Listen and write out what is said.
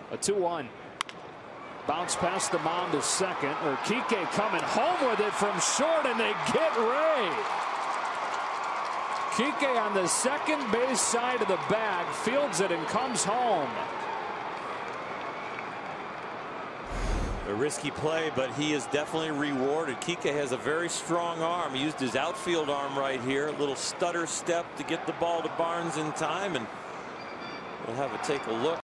A 2-1. Bounce past the mound to second. Enrique coming home with it from short, and they get Ray. Enrique on the second base side of the bag fields it and comes home. A risky play, but he is definitely rewarded. Kike has a very strong arm. He used his outfield arm right here. A little stutter step to get the ball to Barnes in time, and we'll have a take a look.